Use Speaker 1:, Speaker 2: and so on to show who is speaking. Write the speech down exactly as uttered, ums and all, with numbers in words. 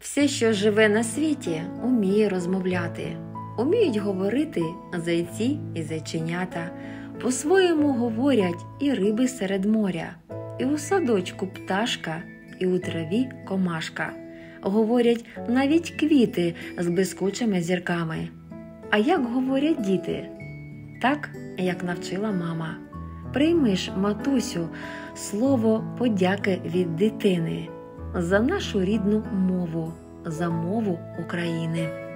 Speaker 1: Все, що живе на світі, уміє розмовляти. Уміють говорити зайці і зайченята. По-своєму говорять і риби серед моря, і у садочку пташка, і у траві комашка. Говорять навіть квіти з блискучими зірками. А як говорять діти? Так, як навчила мама. Прийми ж, матусю, слово подяки від дитини за нашу рідну мову, за мову України.